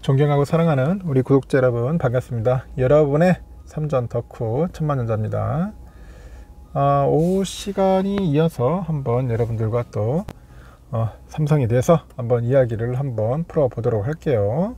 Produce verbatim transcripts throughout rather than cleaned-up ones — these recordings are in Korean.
존경하고 사랑하는 우리 구독자 여러분 반갑습니다. 여러분의 삼전 덕후 천만전자입니다. 어, 오후 시간이 이어서 한번 여러분들과 또 어, 삼성에 대해서 한번 이야기를 한번 풀어보도록 할게요.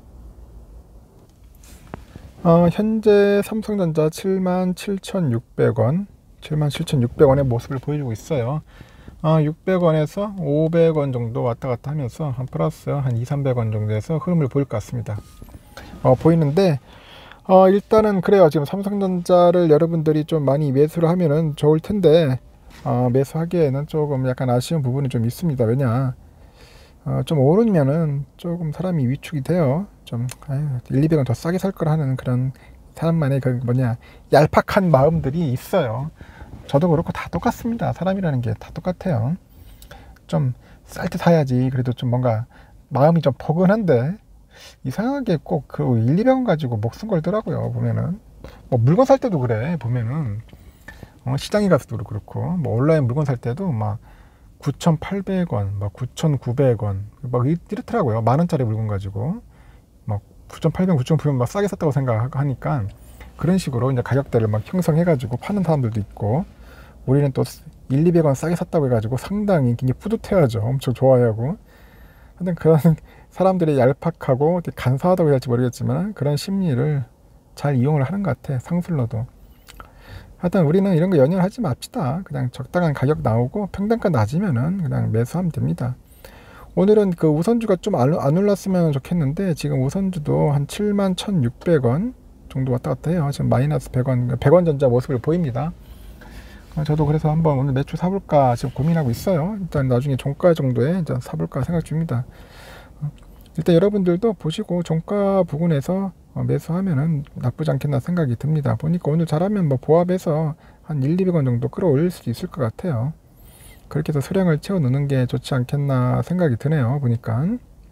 어, 현재 삼성전자 칠만 칠천육백 원 칠만 칠천육백 원의 모습을 보여주고 있어요. 어, 육백 원에서 오백 원 정도 왔다 갔다 하면서 한 플러스 한 이삼백 원 정도에서 흐름을 보일 것 같습니다. 어, 보이는데 어, 일단은 그래요. 지금 삼성전자를 여러분들이 좀 많이 매수를 하면은 좋을 텐데 어, 매수하기에는 조금 약간 아쉬운 부분이 좀 있습니다. 왜냐 어, 좀 오르면은 조금 사람이 위축이 돼요. 좀 아유, 일, 이백 원 더 싸게 살 거라 하는 그런 사람만의 그 뭐냐 얄팍한 마음들이 있어요. 저도 그렇고 다 똑같습니다. 사람이라는 게 다 똑같아요. 좀 쌀 때 사야지. 그래도 좀 뭔가 마음이 좀 포근한데 이상하게 꼭 그 일, 이백 원 가지고 목숨 걸더라고요. 보면은 뭐 물건 살 때도 그래. 보면은 어, 시장에 가서도 그렇고 뭐 온라인 물건 살 때도 막 구천팔백 원, 막 구천구백 원 막 이렇더라고요. 만 원짜리 물건 가지고 막 구천팔백 원, 구천구백 원 막 싸게 샀다고 생각하니까 그런 식으로 이제 가격대를 막 형성해 가지고 파는 사람들도 있고, 우리는 또 일, 이백 원 싸게 샀다고 해가지고 상당히 굉장히 뿌듯해하죠. 엄청 좋아하고. 하여튼 그런 사람들이 얄팍하고 간사하다고 해야 할지 모르겠지만 그런 심리를 잘 이용을 하는 것 같아. 상술로도. 하여튼 우리는 이런 거 연연하지 맙시다. 그냥 적당한 가격 나오고 평단가 낮으면은 그냥 매수하면 됩니다. 오늘은 그 우선주가 좀 안 올랐으면 좋겠는데 지금 우선주도 한 칠만 천육백 원 정도 왔다 갔다 해요. 지금 마이너스 백 원, 백 원 전자 모습을 보입니다. 어, 저도 그래서 한번 오늘 매출 사볼까 지금 고민하고 있어요. 일단 나중에 종가 정도에 이제 사볼까 생각 중입니다. 어, 일단 여러분들도 보시고 종가 부근에서 어, 매수하면은 나쁘지 않겠나 생각이 듭니다. 보니까 오늘 잘하면 뭐 보합해서 한 일, 이백 원 정도 끌어올릴 수 있을 것 같아요. 그렇게 해서 수량을 채워 넣는 게 좋지 않겠나 생각이 드네요. 보니까.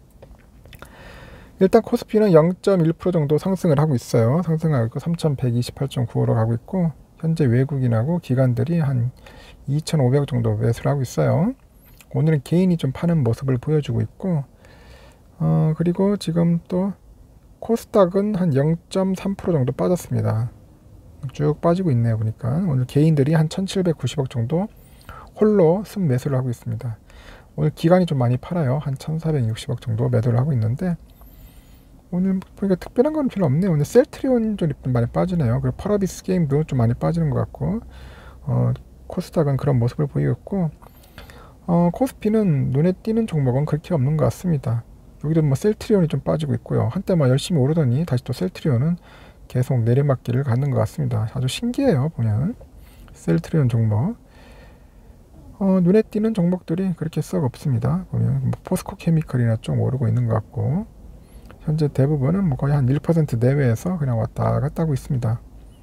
일단 코스피는 영 점 일 퍼센트 정도 상승을 하고 있어요. 상승하고 있고 삼천백이십팔 점 구오로 가고 있고, 현재 외국인하고 기관들이 한 이천오백 정도 매수를 하고 있어요. 오늘은 개인이 좀 파는 모습을 보여주고 있고, 어, 그리고 지금 또 코스닥은 한 영 점 삼 퍼센트 정도 빠졌습니다. 쭉 빠지고 있네요. 보니까 오늘 개인들이 한 천칠백구십억 정도 홀로 순매수를 하고 있습니다. 오늘 기관이 좀 많이 팔아요. 한 천사백육십억 정도 매도를 하고 있는데 오늘 보니까 특별한 건 별로 없네요. 오늘 셀트리온 좀 많이 빠지네요. 그리고 펄어비스 게임도 좀 많이 빠지는 것 같고, 어, 코스닥은 그런 모습을 보이고, 어, 코스피는 눈에 띄는 종목은 그렇게 없는 것 같습니다. 여기도 뭐 셀트리온이 좀 빠지고 있고요. 한때 막 열심히 오르더니 다시 또 셀트리온은 계속 내리막길을 갖는 것 같습니다. 아주 신기해요. 보면 셀트리온 종목. 어, 눈에 띄는 종목들이 그렇게 썩 없습니다. 보면 뭐 포스코 케미컬이나 좀 오르고 있는 것 같고, 현재 대부분은 뭐 거의 한 일 퍼센트 내외에서 그냥 왔다 갔다 하고 있습니다.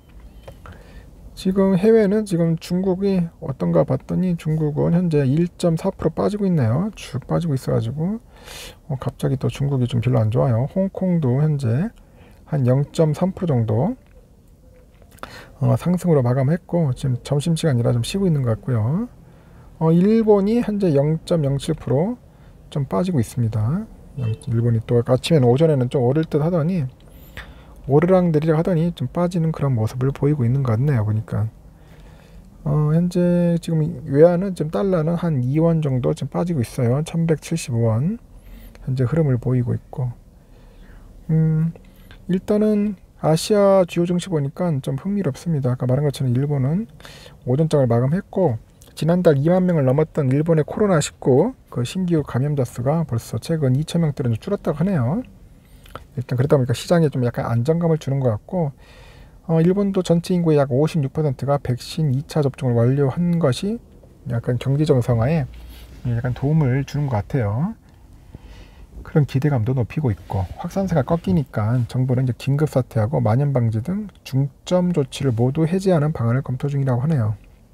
지금 해외는 지금 중국이 어떤가 봤더니 중국은 현재 일 점 사 퍼센트 빠지고 있네요. 쭉 빠지고 있어가지고 어, 갑자기 또 중국이 좀 별로 안 좋아요. 홍콩도 현재 한 영 점 삼 퍼센트 정도 어, 상승으로 마감했고 지금 점심시간이라 좀 쉬고 있는 것 같고요. 어, 일본이 현재 영 점 영칠 퍼센트 좀 빠지고 있습니다. 일본이 또 아침에는 오전에는 좀 오를 듯 하더니 오르락내리락 하더니 좀 빠지는 그런 모습을 보이고 있는 것 같네요. 보니까 어, 현재 지금 외환은 지금 달러는 한 이 원 정도 지금 빠지고 있어요. 천백칠십오 원 현재 흐름을 보이고 있고, 음, 일단은 아시아 주요 증시 보니까 좀 흥미롭습니다. 아까 말한 것처럼 일본은 오전장을 마감했고, 지난달 이만 명을 넘었던 일본의 코로나십구 그 신규 감염자 수가 벌써 최근 이천 명대로 줄었다고 하네요. 일단 그러다 보니까 시장에 좀 약간 안정감을 주는 것 같고, 어, 일본도 전체 인구의 약 오십육 퍼센트가 백신 이 차 접종을 완료한 것이 약간 경제 정상화에 약간 도움을 주는 것 같아요. 그런 기대감도 높이고 있고, 확산세가 꺾이니까 정부는 이제 긴급사태하고 만연방지 등 중점 조치를 모두 해제하는 방안을 검토 중이라고 하네요.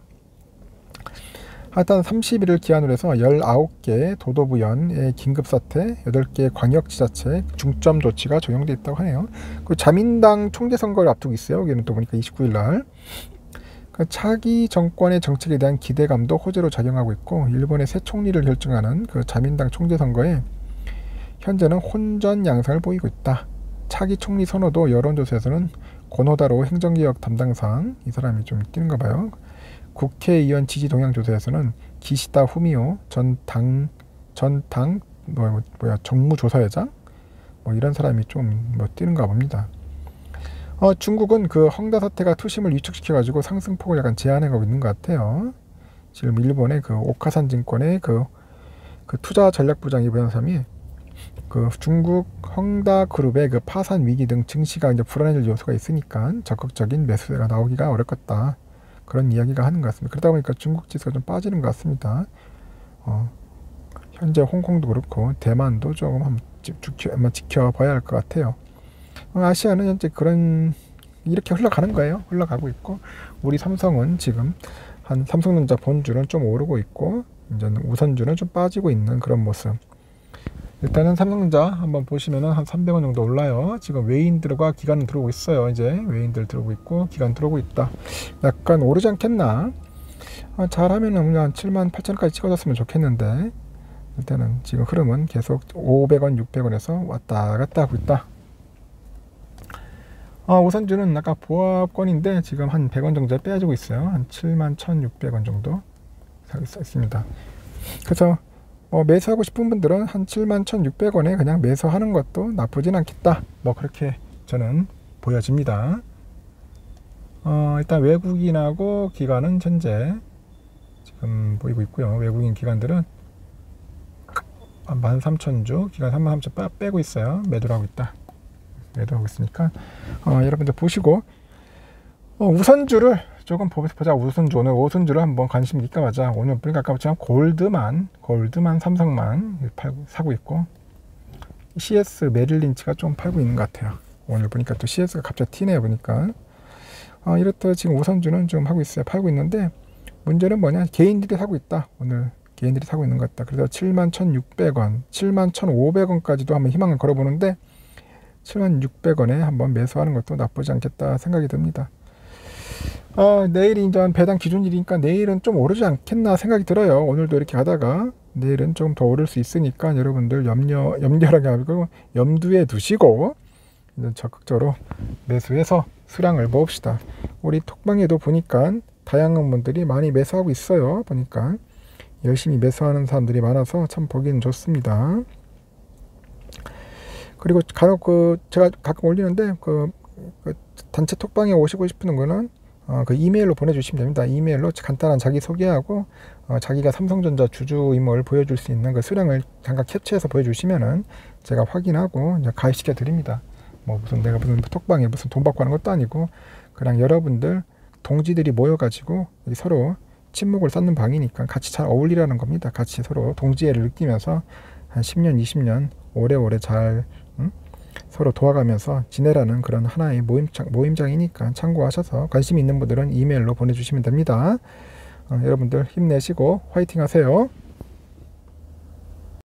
하여튼 삼십 일을 기한으로 해서 열아홉 개 도도부연의 긴급사태, 여덟 개 광역지자체 중점 조치가 적용되어 있다고 하네요. 그 자민당 총재선거를 앞두고 있어요. 여기는 또 보니까 이십구 일 날. 그 차기 정권의 정책에 대한 기대감도 호재로 작용하고 있고, 일본의 새 총리를 결정하는 그 자민당 총재선거에 현재는 혼전 양상을 보이고 있다. 차기 총리 선호도 여론조사에서는 권호다로 행정개혁 담당상, 이 사람이 좀 뛰는가 봐요. 국회의원 지지 동향 조사에서는 기시다 후미오 전 당 전 당 뭐, 뭐야 정무조사회장 뭐 이런 사람이 좀 뭐 뛰는가 봅니다. 어, 중국은 그 헝다 사태가 투심을 위축시켜 가지고 상승폭을 약간 제한해가고 있는 것 같아요. 지금 일본의 그 오카산 증권의 그, 그 투자 전략부장이 보는 사람이 그 중국 헝다 그룹의 그 파산 위기 등 증시가 이제 불안해질 요소가 있으니까 적극적인 매수세가 나오기가 어렵겠다, 그런 이야기가 하는 것 같습니다. 그러다 보니까 중국 지수가 좀 빠지는 것 같습니다. 어, 현재 홍콩도 그렇고 대만도 조금 한번 지켜, 한번 지켜봐야 할 것 같아요. 어, 아시아는 현재 그런 이렇게 흘러가는 거예요. 흘러가고 있고, 우리 삼성은 지금 한 삼성전자 본주는 좀 오르고 있고, 이제 우선주는 좀 빠지고 있는 그런 모습. 일단은 삼성전자 한번 보시면은 한 삼백 원 정도 올라요. 지금 외인들과 기관은 들어오고 있어요. 이제 외인들 들어오고 있고 기관 들어오고 있다. 약간 오르지 않겠나? 아, 잘하면은 한 칠만 팔천 원까지 찍어줬으면 좋겠는데, 일단은 지금 흐름은 계속 오백 원, 육백 원에서 왔다 갔다 하고 있다. 아, 우선주는 아까 보합권인데 지금 한 백 원 정도 빼가지고 있어요. 한 칠만 천육백 원 정도 사고 있습니다. 그래서 뭐 매수하고 싶은 분들은 한 칠만 천육백 원에 그냥 매수하는 것도 나쁘진 않겠다, 뭐 그렇게 저는 보여집니다. 어, 일단 외국인하고 기관은 현재 지금 보이고 있고요. 외국인 기관들은 한 만 삼천 주, 기관 삼만 삼천 빼고 있어요. 매도를 하고 있다. 매도하고 있으니까 어, 여러분들 보시고 어, 우선주를 조금 보자. 우선주, 오늘 우선주를 한번 관심 있게 가자. 오늘 보니까 아까부터 골드만 골드만 삼성만 팔고 사고 있고, 씨에스 메릴린치가 좀 팔고 있는 것 같아요. 오늘 보니까 또 씨에스가 갑자기 튀네요. 보니까 어, 이렇다 지금 우선주는 좀 하고 있어요. 팔고 있는데 문제는 뭐냐, 개인들이 사고 있다. 오늘 개인들이 사고 있는 것 같다. 그래서 칠만 천육백 원, 칠만 천오백 원까지도 한번 희망을 걸어보는데 칠만 육백 원에 한번 매수하는 것도 나쁘지 않겠다 생각이 듭니다. 어, 내일이 이제 배당 기준일이니까 내일은 좀 오르지 않겠나 생각이 들어요. 오늘도 이렇게 가다가 내일은 좀 더 오를 수 있으니까 여러분들 염려, 염려하게 하고 염두에 두시고 이제 적극적으로 매수해서 수량을 모읍시다. 우리 톡방에도 보니까 다양한 분들이 많이 매수하고 있어요. 보니까 열심히 매수하는 사람들이 많아서 참 보기는 좋습니다. 그리고 간혹 그 제가 가끔 올리는데 그, 그 단체 톡방에 오시고 싶은 거는 어, 그 이메일로 보내주시면 됩니다. 이메일로 간단한 자기 소개하고 어, 자기가 삼성전자 주주임을 보여줄 수 있는 그 수량을 잠깐 캡처해서 보여주시면은 제가 확인하고 이제 가입시켜 드립니다. 뭐 무슨 내가 무슨 톡방에 무슨 돈 받고 하는 것도 아니고 그냥 여러분들 동지들이 모여가지고 서로 친목을 쌓는 방이니까 같이 잘 어울리라는 겁니다. 같이 서로 동지애를 느끼면서 한 십 년, 이십 년 오래오래 잘 응? 서로 도와가면서 지내라는 그런 하나의 모임장, 모임장이니까 참고하셔서 관심 있는 분들은 이메일로 보내주시면 됩니다. 어, 여러분들 힘내시고 화이팅 하세요.